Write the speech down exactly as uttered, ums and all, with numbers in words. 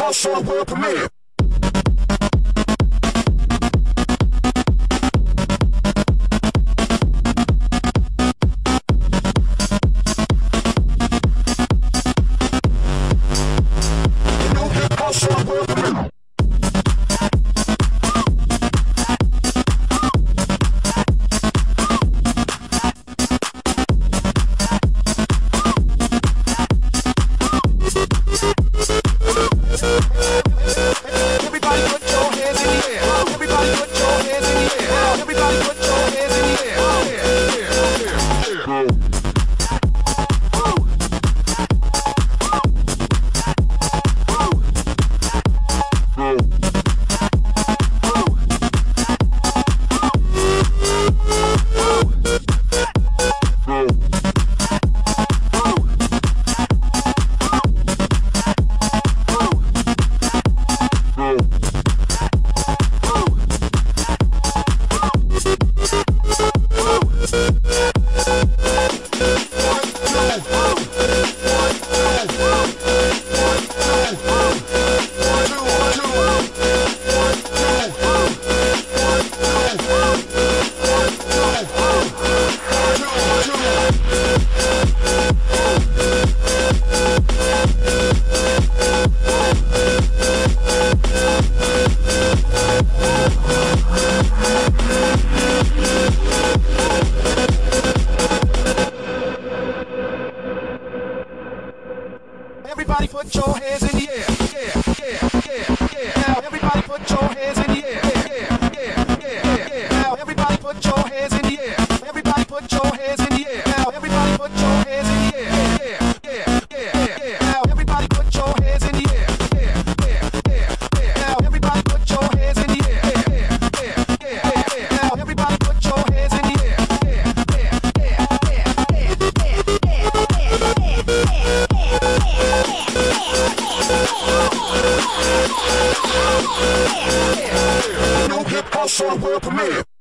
house on world premiere. Everybody put your hands in the air. Yeah, yeah, yeah, yeah. Now everybody put your hands in the air. Yeah, yeah, yeah, yeah. Now everybody put your hands in the air. Everybody put your hands in the air. Now everybody put your hands in the air. Yeah, yeah, yeah, yeah. Now everybody put your hands in the air. Yeah, yeah, yeah, yeah. Now everybody put your hands in the air. Yeah, yeah, yeah, yeah. Now everybody put your hands in the air. Yeah, yeah, yeah, yeah. No hip hop on world premiere.